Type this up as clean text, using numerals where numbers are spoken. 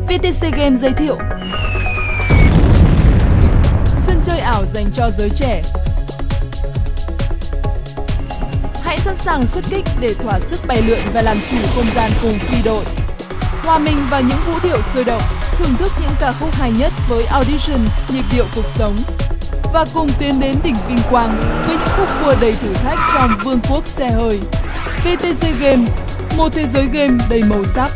VTC Game giới thiệu sân chơi ảo dành cho giới trẻ. Hãy sẵn sàng xuất kích để thỏa sức bay lượn và làm chủ không gian cùng phi đội. Hòa mình vào những vũ điệu sôi động, thưởng thức những ca khúc hay nhất với Audition, nhịp điệu cuộc sống. Và cùng tiến đến đỉnh vinh quang với những khúc cua đầy thử thách trong vương quốc xe hơi. VTC Game, một thế giới game đầy màu sắc.